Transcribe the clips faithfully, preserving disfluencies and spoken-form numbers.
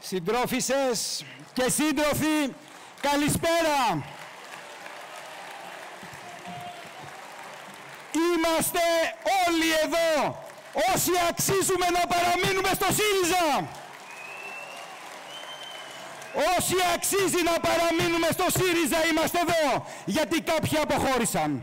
Συντρόφισσες και σύντροφοι, καλησπέρα. Είμαστε όλοι εδώ, όσοι αξίζουμε να παραμείνουμε στο ΣΥΡΙΖΑ. Όσοι αξίζει να παραμείνουμε στο ΣΥΡΙΖΑ είμαστε εδώ, γιατί κάποιοι αποχώρησαν.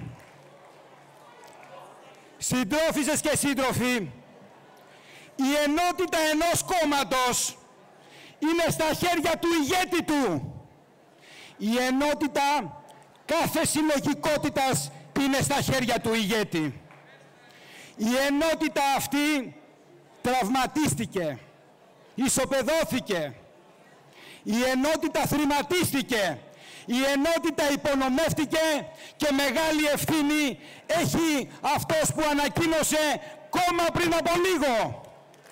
Συντρόφισσες και σύντροφοι, η ενότητα ενός κόμματος είναι στα χέρια του ηγέτη του. Η ενότητα κάθε συλλογικότητας είναι στα χέρια του ηγέτη. Η ενότητα αυτή τραυματίστηκε, ισοπεδώθηκε. Η ενότητα θρηματίστηκε. Η ενότητα υπονομεύτηκε και μεγάλη ευθύνη έχει αυτός που ανακοίνωσε κόμμα πριν από λίγο.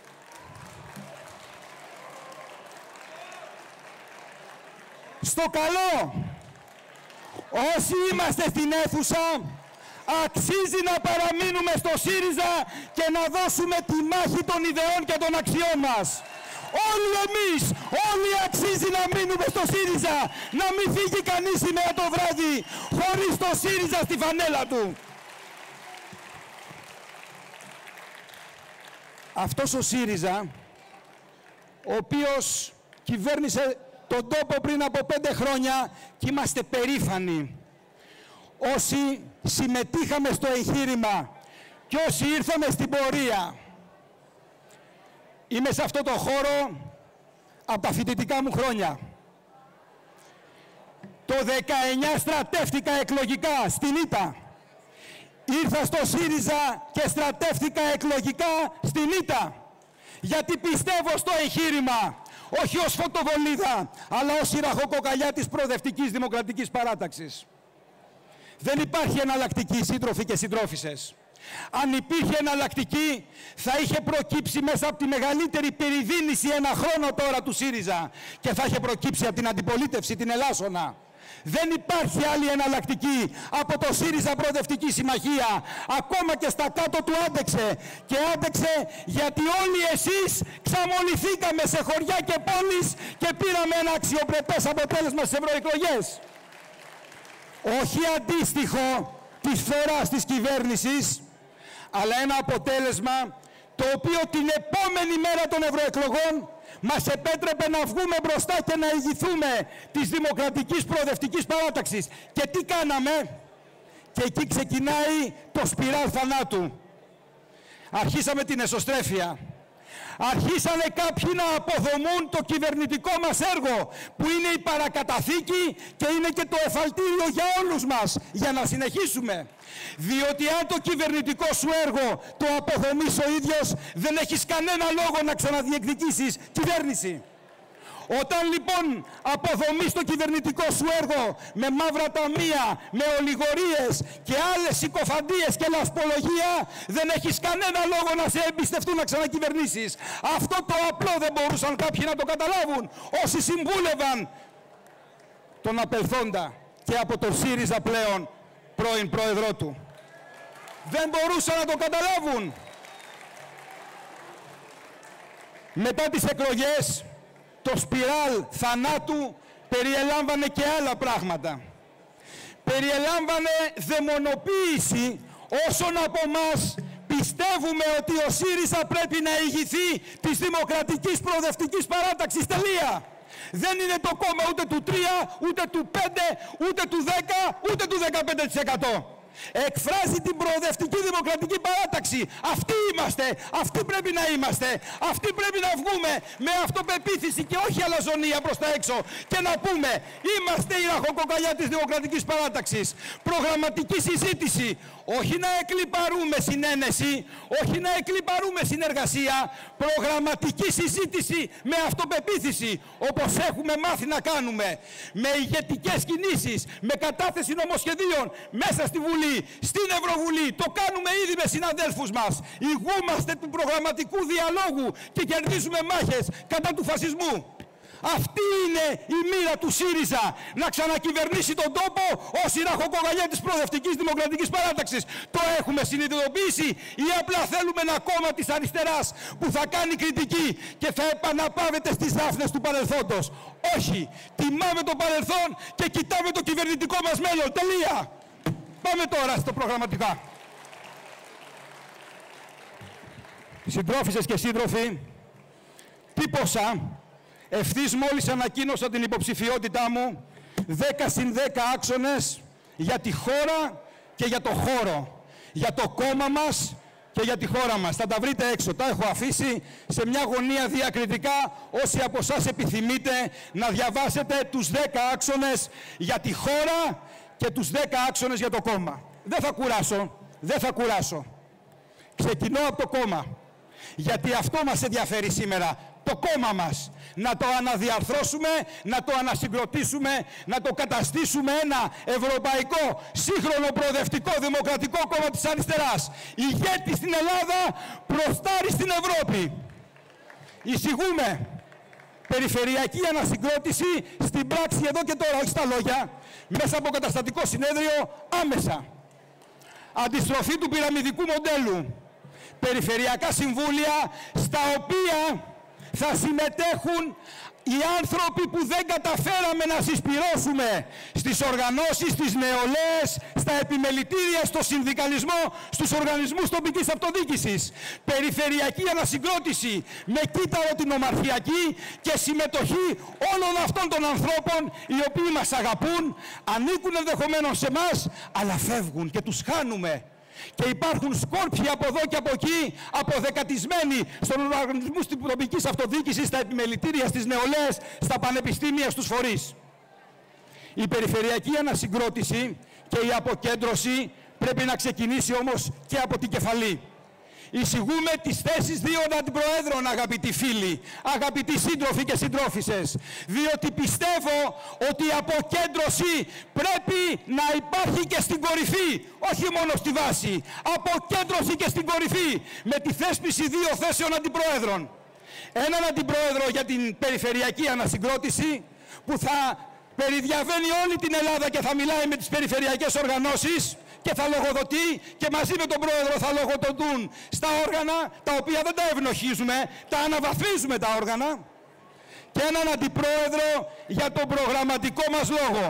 Στο καλό, όσοι είμαστε στην αίθουσα, αξίζει να παραμείνουμε στο ΣΥΡΙΖΑ και να δώσουμε τη μάχη των ιδεών και των αξιών μας. Όλοι εμείς, όλοι αξίζει να μείνουμε στο ΣΥΡΙΖΑ, να μην φύγει κανείς σήμερα το βράδυ χωρίς το ΣΥΡΙΖΑ στη φανέλα του. Αυτός ο ΣΥΡΙΖΑ, ο οποίος κυβέρνησε τον τόπο πριν από πέντε χρόνια και είμαστε περήφανοι. Όσοι συμμετείχαμε στο εγχείρημα και όσοι ήρθαμε στην πορεία. Είμαι σε αυτό το χώρο από τα φοιτητικά μου χρόνια. Το δεκαεννιά στρατεύτηκα εκλογικά στην ΙΤΑ. Ήρθα στο ΣΥΡΙΖΑ και στρατεύτηκα εκλογικά στην ΙΤΑ. Γιατί πιστεύω στο εγχείρημα. Όχι ως φωτοβολίδα, αλλά ως η ραχοκοκαλιά της προοδευτικής δημοκρατικής παράταξης. Δεν υπάρχει εναλλακτική, σύντροφοι και συντρόφισσες. Αν υπήρχε εναλλακτική, θα είχε προκύψει μέσα από τη μεγαλύτερη περιδίνηση ένα χρόνο τώρα του ΣΥΡΙΖΑ και θα είχε προκύψει από την αντιπολίτευση, την Ελλάσσονα. Δεν υπάρχει άλλη εναλλακτική από το ΣΥΡΙΖΑ Προοδευτική Συμμαχία. Ακόμα και στα κάτω του άντεξε. Και άντεξε γιατί όλοι εσείς ξαμολυθήκαμε σε χωριά και πόλεις και πήραμε ένα αξιοπρεπές αποτέλεσμα στις ευρωεκλογές. Όχι αντίστοιχο της φθοράς της κυβέρνησης, αλλά ένα αποτέλεσμα το οποίο την επόμενη μέρα των ευρωεκλογών μας επέτρεπε να βγούμε μπροστά και να ηγηθούμε της δημοκρατικής προοδευτικής παράταξης. Και τι κάναμε? Και εκεί ξεκινάει το σπιράλ θανάτου. Αρχίσαμε την εσωστρέφεια. Αρχίσανε κάποιοι να αποδομούν το κυβερνητικό μας έργο, που είναι η παρακαταθήκη και είναι και το εφαλτήριο για όλους μας, για να συνεχίσουμε. Διότι αν το κυβερνητικό σου έργο το αποδομείς ο ίδιος, δεν έχεις κανένα λόγο να ξαναδιεκδικήσεις κυβέρνηση. Όταν λοιπόν αποδομείς το κυβερνητικό σου έργο με μαύρα ταμεία, με ολιγορίες και άλλες συκοφαντίες και λασπολογία, δεν έχεις κανένα λόγο να σε εμπιστευτούν να ξανακυβερνήσεις. Αυτό το απλό δεν μπορούσαν κάποιοι να το καταλάβουν, όσοι συμβούλευαν τον απελθόντα και από τον ΣΥΡΙΖΑ πλέον πρώην πρόεδρό του. Δεν μπορούσαν να το καταλάβουν. Μετά τις εκλογές, το σπιράλ θανάτου περιελάμβανε και άλλα πράγματα. Περιελάμβανε δαιμονοποίηση όσων από μας πιστεύουμε ότι ο ΣΥΡΙΖΑ πρέπει να ηγηθεί της δημοκρατικής προοδευτικής παράταξης. Τελεία. Δεν είναι το κόμμα ούτε του τρία, ούτε του πέντε, ούτε του δέκα, ούτε του δεκαπέντε τοις εκατό. Εκφράζει την προοδευτική δημοκρατική παράταξη. Αυτοί είμαστε, αυτοί πρέπει να είμαστε, αυτοί πρέπει να βγούμε με αυτοπεποίθηση και όχι αλαζονία προς τα έξω και να πούμε είμαστε η ραχοκοκαλιά της δημοκρατικής παράταξης. Προγραμματική συζήτηση, όχι να εκλιπαρούμε συνένεση, όχι να εκλιπαρούμε συνεργασία, προγραμματική συζήτηση με αυτοπεποίθηση, όπως έχουμε μάθει να κάνουμε, με ηγετικές κινήσεις, με κατάθεση νομοσχεδίων μέσα στη Βουλή, στην Ευρωβουλή. Το κάνουμε ήδη με συναδέλφους μας. Ηγούμαστε του προγραμματικού διαλόγου και κερδίζουμε μάχες κατά του φασισμού. Αυτή είναι η μοίρα του ΣΥΡΙΖΑ, να ξανακυβερνήσει τον τόπο ως η ραχοκοκαλιά της προοδευτικής δημοκρατικής παράταξης. Το έχουμε συνειδητοποιήσει ή απλά θέλουμε ένα κόμμα της αριστεράς που θα κάνει κριτική και θα επαναπάβεται στις δάφνες του παρελθόντος? Όχι. Τιμάμε το παρελθόν και κοιτάμε το κυβερνητικό μας μέλλον. Τελεία. Πάμε τώρα στο προγραμματικά. Συντρόφισσες και σύντροφοι, τύπωσα ευθύς μόλις ανακοίνωσα την υποψηφιότητά μου δέκα συν δέκα άξονες για τη χώρα και για το χώρο, για το κόμμα μας και για τη χώρα μας. Θα τα βρείτε έξω, τα έχω αφήσει σε μια γωνία διακριτικά, όσοι από εσάς επιθυμείτε να διαβάσετε τους δέκα άξονες για τη χώρα και τους δέκα άξονες για το κόμμα. Δεν θα κουράσω, δεν θα κουράσω. Ξεκινώ από το κόμμα, γιατί αυτό μας ενδιαφέρει σήμερα, το κόμμα μας. Να το αναδιαρθρώσουμε, να το ανασυγκροτήσουμε, να το καταστήσουμε ένα ευρωπαϊκό, σύγχρονο, προοδευτικό, δημοκρατικό κόμμα της αριστεράς. Ηγέτη στην Ελλάδα, προστάρι στην Ευρώπη. Εισηγούμε περιφερειακή ανασυγκρότηση στην πράξη εδώ και τώρα, όχι στα λόγια, μέσα από καταστατικό συνέδριο άμεσα. Αντιστροφή του πυραμιδικού μοντέλου. Περιφερειακά συμβούλια στα οποία θα συμμετέχουν οι άνθρωποι που δεν καταφέραμε να συσπυρώσουμε στις οργανώσεις, στις νεολαίες, στα επιμελητήρια, στο συνδικαλισμό, στους οργανισμούς τοπικής αυτοδιοίκησης. Περιφερειακή ανασυγκρότηση με κύτταρο την ομαρχιακή και συμμετοχή όλων αυτών των ανθρώπων οι οποίοι μας αγαπούν, ανήκουν ενδεχομένως σε εμάς, αλλά φεύγουν και τους χάνουμε. Και υπάρχουν σκόρπιοι από εδώ και από εκεί, αποδεκατισμένοι στον οργανισμό της τοπικής αυτοδιοίκησης, στα επιμελητήρια, στις νεολαίες, στα πανεπιστήμια, στους φορείς. Η περιφερειακή ανασυγκρότηση και η αποκέντρωση πρέπει να ξεκινήσει όμως και από την κεφαλή. Εισηγούμε τις θέσεις δύο αντιπροέδρων, αγαπητοί φίλοι, αγαπητοί σύντροφοι και συντρόφισσες, διότι πιστεύω ότι η αποκέντρωση πρέπει να υπάρχει και στην κορυφή, όχι μόνο στη βάση. Αποκέντρωση και στην κορυφή, με τη θέσπιση δύο θέσεων αντιπροέδρων. Έναν αντιπρόεδρο για την περιφερειακή ανασυγκρότηση, που θα περιδιαβαίνει όλη την Ελλάδα και θα μιλάει με τις περιφερειακές οργανώσεις και θα λογοδοτεί και μαζί με τον πρόεδρο θα λογοδοτούν στα όργανα τα οποία δεν τα ευνοχίζουμε, τα αναβαθμίζουμε τα όργανα, και έναν αντιπρόεδρο για τον προγραμματικό μας λόγο.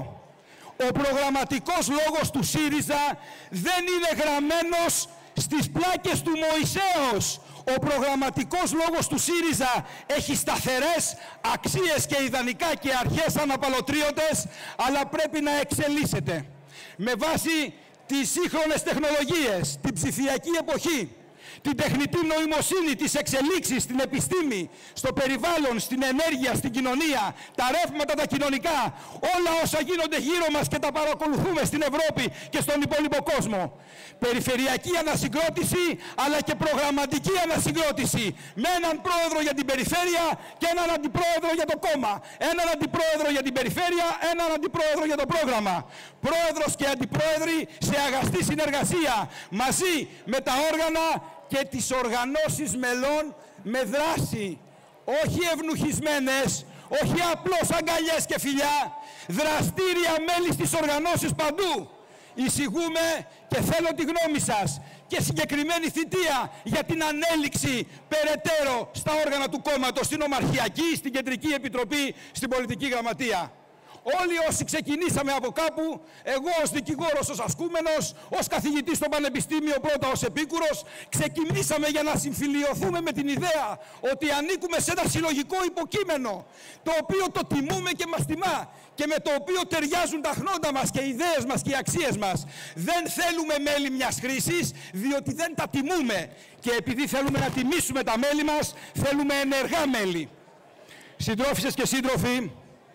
Ο προγραμματικός λόγος του ΣΥΡΙΖΑ δεν είναι γραμμένος στις πλάκες του Μωυσέως. Ο προγραμματικός λόγος του ΣΥΡΙΖΑ έχει σταθερές αξίες και ιδανικά και αρχές αναπαλωτρίωτες, αλλά πρέπει να εξελίσσεται με βάση τις σύγχρονες τεχνολογίες, την ψηφιακή εποχή, την τεχνητή νοημοσύνη, τις εξελίξεις στην επιστήμη, στο περιβάλλον, στην ενέργεια, στην κοινωνία, τα ρεύματα τα κοινωνικά, όλα όσα γίνονται γύρω μας και τα παρακολουθούμε στην Ευρώπη και στον υπόλοιπο κόσμο. Περιφερειακή ανασυγκρότηση, αλλά και προγραμματική ανασυγκρότηση, με έναν πρόεδρο για την περιφέρεια και έναν αντιπρόεδρο για το κόμμα. Έναν αντιπρόεδρο για την περιφέρεια, έναν αντιπρόεδρο για το πρόγραμμα. Πρόεδρος και αντιπρόεδροι σε αγαστή συνεργασία, μαζί με τα όργανα και τις οργανώσεις μελών, με δράση, όχι ευνουχισμένες, όχι απλώς αγκαλιές και φιλιά, δραστήρια μέλη στις οργανώσεις παντού. Εισηγούμε και θέλω τη γνώμη σας και συγκεκριμένη θητεία για την ανέλυξη περαιτέρω στα όργανα του κόμματος, στην Ομαρχιακή, στην Κεντρική Επιτροπή, στην Πολιτική Γραμματεία. Όλοι όσοι ξεκινήσαμε από κάπου, εγώ ως δικηγόρος, ως ασκούμενος, ως καθηγητής στο Πανεπιστήμιο, πρώτα ως επίκουρος, ξεκινήσαμε για να συμφιλιωθούμε με την ιδέα ότι ανήκουμε σε ένα συλλογικό υποκείμενο, το οποίο το τιμούμε και μας τιμά και με το οποίο ταιριάζουν τα χνόντα μας και οι ιδέες μας και οι αξίες μας. Δεν θέλουμε μέλη μιας χρήσης, διότι δεν τα τιμούμε. Και επειδή θέλουμε να τιμήσουμε τα μέλη μας, θέλουμε ενεργά μέλη. Συντρόφισσες και σύντροφοι,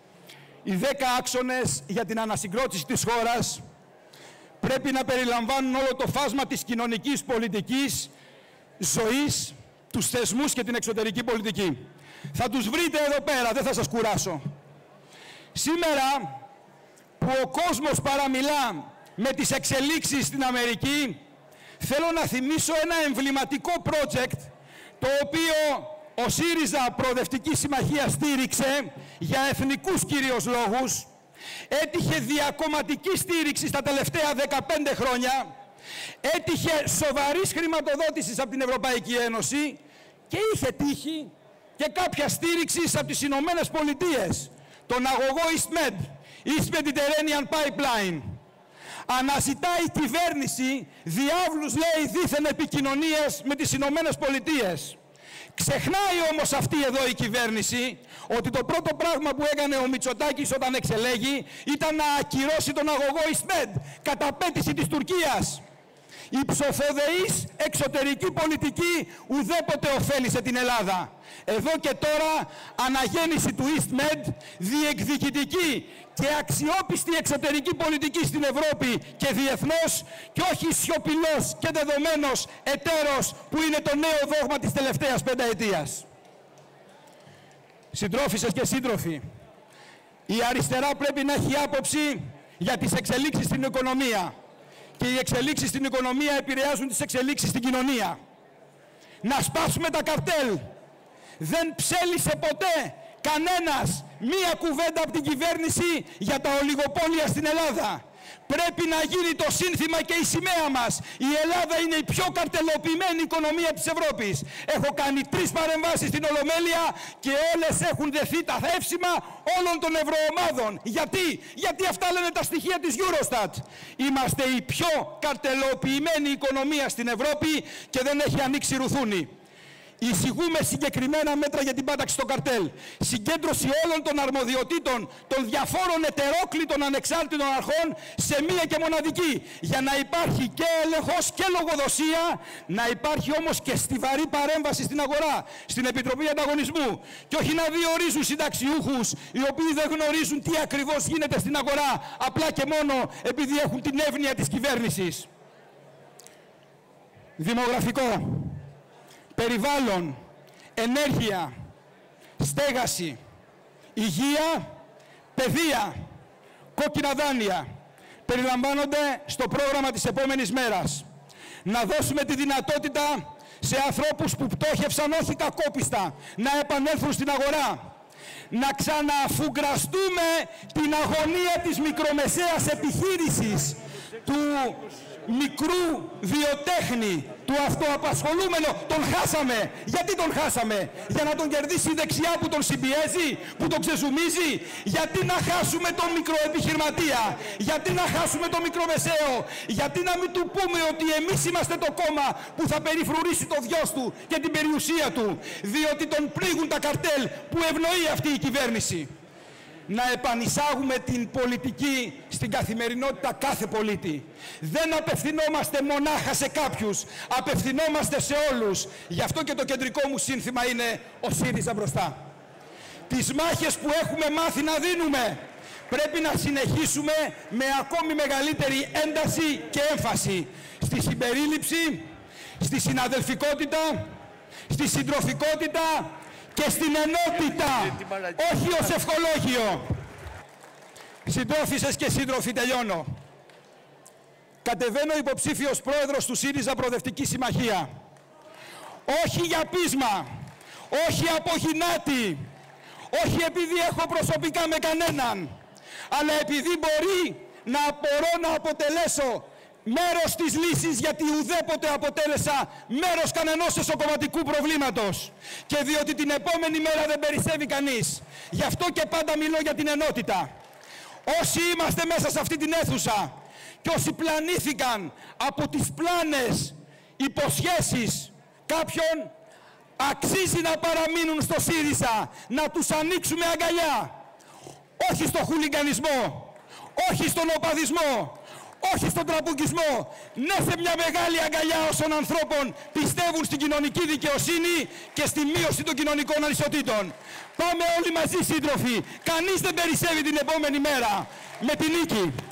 οι δέκα άξονες για την ανασυγκρότηση της χώρας πρέπει να περιλαμβάνουν όλο το φάσμα της κοινωνικής πολιτικής ζωής, τους θεσμούς και την εξωτερική πολιτική. Θα τους βρείτε εδώ πέρα, δεν θα σας κουράσω. Σήμερα που ο κόσμος παραμιλά με τις εξελίξεις στην Αμερική, θέλω να θυμίσω ένα εμβληματικό project το οποίο ο ΣΥΡΙΖΑ Προοδευτική Συμμαχία στήριξε για εθνικούς κυρίως λόγους, έτυχε διακομματική στήριξη στα τελευταία δεκαπέντε χρόνια, έτυχε σοβαρής χρηματοδότησης από την Ευρωπαϊκή Ένωση και είχε τύχει και κάποια στήριξη από τις Ηνωμένες Πολιτείες, τον αγωγό EastMed, East Mediterranean Pipeline. Αναζητάει η κυβέρνηση διάβλους, λέει, δίθεν επικοινωνίες με τις Ηνωμένες Πολιτείες. Ξεχνάει όμως αυτή εδώ η κυβέρνηση ότι το πρώτο πράγμα που έκανε ο Μητσοτάκης όταν εξελέγει ήταν να ακυρώσει τον αγωγό EastMed κατά απέτηση της Τουρκίας. Η ψοφοδεής εξωτερική πολιτική ουδέποτε ωφέλησε την Ελλάδα. Εδώ και τώρα αναγέννηση του EastMed, διεκδικητική και αξιόπιστη εξωτερική πολιτική στην Ευρώπη και διεθνώς και όχι σιωπηλός και δεδομένος εταίρος που είναι το νέο δόγμα της τελευταίας πενταετίας. Συντρόφισσες και σύντροφοι, η αριστερά πρέπει να έχει άποψη για τις εξελίξεις στην οικονομία. Και οι εξελίξεις στην οικονομία επηρεάζουν τις εξελίξεις στην κοινωνία. Να σπάσουμε τα καρτέλ. Δεν ψέλισε ποτέ κανένας μία κουβέντα από την κυβέρνηση για τα ολιγοπόλια στην Ελλάδα. Πρέπει να γίνει το σύνθημα και η σημαία μας. Η Ελλάδα είναι η πιο καρτελοποιημένη οικονομία της Ευρώπης. Έχω κάνει τρεις παρεμβάσεις στην Ολομέλεια και όλες έχουν δεθεί τα εύσημα όλων των ευρωομάδων. Γιατί? Γιατί αυτά λένε τα στοιχεία της Eurostat. Είμαστε η πιο καρτελοποιημένη οικονομία στην Ευρώπη και δεν έχει ανοίξει ρουθούνη. Εισηγούμε συγκεκριμένα μέτρα για την πάταξη των καρτέλ. Συγκέντρωση όλων των αρμοδιοτήτων των διαφόρων ετερόκλητων ανεξάρτητων αρχών σε μία και μοναδική. Για να υπάρχει και έλεγχος και λογοδοσία, να υπάρχει όμως και στιβαρή παρέμβαση στην αγορά, στην Επιτροπή Ανταγωνισμού. Και όχι να διορίζουν συνταξιούχους οι οποίοι δεν γνωρίζουν τι ακριβώς γίνεται στην αγορά, απλά και μόνο επειδή έχουν την εύνοια της κυβέρνησης. Δημογραφικό. Περιβάλλον, ενέργεια, στέγαση, υγεία, παιδεία, κόκκινα δάνεια περιλαμβάνονται στο πρόγραμμα της επόμενης μέρας. Να δώσουμε τη δυνατότητα σε ανθρώπους που πτώχευσαν όχι κακόπιστα να επανέλθουν στην αγορά. Να ξαναφουγκραστούμε την αγωνία της μικρομεσαίας επιχείρησης, του μικρού βιοτέχνη, του αυτοαπασχολούμενου. Τον χάσαμε. Γιατί τον χάσαμε? Για να τον κερδίσει η δεξιά που τον συμπιέζει, που τον ξεζουμίζει? Γιατί να χάσουμε τον μικροεπιχειρηματία? Γιατί να χάσουμε τον μικρομεσαίο? Γιατί να μην του πούμε ότι εμείς είμαστε το κόμμα που θα περιφρουρήσει το δυος του και την περιουσία του? Διότι τον πλήγουν τα καρτέλ που ευνοεί αυτή η κυβέρνηση. Να επανεισάγουμε την πολιτική στην καθημερινότητα κάθε πολίτη. Δεν απευθυνόμαστε μονάχα σε κάποιους, απευθυνόμαστε σε όλους. Γι' αυτό και το κεντρικό μου σύνθημα είναι ο ΣΥΡΙΖΑ μπροστά. Τις μάχες που έχουμε μάθει να δίνουμε πρέπει να συνεχίσουμε με ακόμη μεγαλύτερη ένταση και έμφαση στη συμπερίληψη, στη συναδελφικότητα, στη συντροφικότητα και στην ενότητα, όχι ως ευχολόγιο. Συντρόφισσες και σύντροφοι, τελειώνω. Κατεβαίνω υποψήφιος πρόεδρος του ΣΥΡΙΖΑ Προοδευτική Συμμαχία. Όχι για πείσμα, όχι από γυνάτη, όχι επειδή έχω προσωπικά με κανέναν, αλλά επειδή μπορεί να μπορώ να αποτελέσω μέρος της λύσης, γιατί ουδέποτε αποτέλεσα μέρος κανενός εσωκομματικού προβλήματος. Και διότι την επόμενη μέρα δεν περισσεύει κανείς. Γι' αυτό και πάντα μιλώ για την ενότητα. Όσοι είμαστε μέσα σε αυτή την αίθουσα και όσοι πλανήθηκαν από τις πλάνες υποσχέσεις κάποιων, αξίζει να παραμείνουν στο ΣΥΡΙΖΑ, να τους ανοίξουμε αγκαλιά. Όχι στο χουλιγκανισμό, όχι στον οπαδισμό, όχι στον τραμπουκισμό, ναι σε μια μεγάλη αγκαλιά όσων ανθρώπων πιστεύουν στην κοινωνική δικαιοσύνη και στη μείωση των κοινωνικών ανισοτήτων. Πάμε όλοι μαζί, σύντροφοι. Κανείς δεν περισσεύει την επόμενη μέρα. Με τη νίκη.